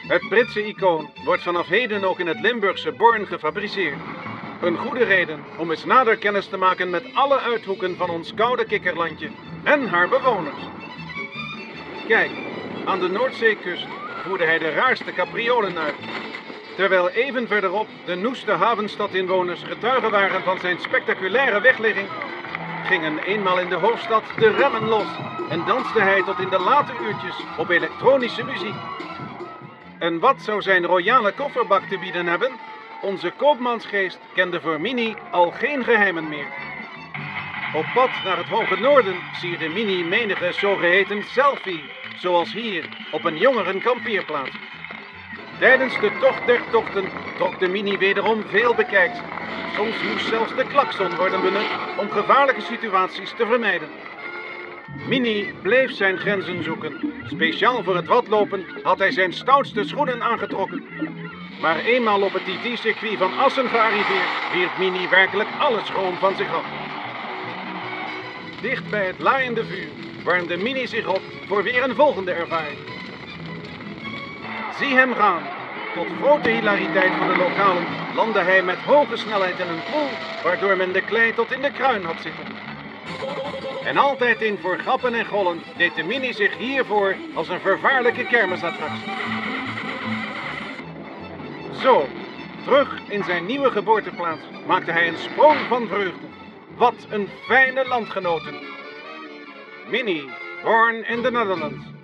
Het Britse icoon wordt vanaf heden ook in het Limburgse Born gefabriceerd. Een goede reden om eens nader kennis te maken met alle uithoeken van ons koude kikkerlandje en haar bewoners. Kijk, aan de Noordzeekust voerde hij de raarste capriolen uit. Terwijl even verderop de noeste havenstadinwoners getuigen waren van zijn spectaculaire wegligging, gingen eenmaal in de hoofdstad de remmen los en danste hij tot in de late uurtjes op elektronische muziek. En wat zou zijn royale kofferbak te bieden hebben? Onze koopmansgeest kende voor Mini al geen geheimen meer. Op pad naar het hoge noorden sierde Mini menige zogeheten selfie, zoals hier op een jongerenkampeerplaats. Tijdens de tocht der tochten trok de Mini wederom veel bekijks. Soms moest zelfs de klakson worden benut om gevaarlijke situaties te vermijden. Mini bleef zijn grenzen zoeken. Speciaal voor het wadlopen had hij zijn stoutste schoenen aangetrokken. Maar eenmaal op het TT-circuit van Assen gearriveerd, wierp Mini werkelijk alles schoon van zich af. Dicht bij het laaiende vuur warmde Mini zich op voor weer een volgende ervaring. Zie hem gaan. Tot grote hilariteit van de lokalen landde hij met hoge snelheid in een poel, waardoor men de klei tot in de kruin had zitten. En altijd in voor grappen en gollen deed de Mini zich hiervoor als een vervaarlijke kermisattractie. Zo, terug in zijn nieuwe geboorteplaats maakte hij een sprong van vreugde. Wat een fijne landgenoten. Mini, born in the Netherlands.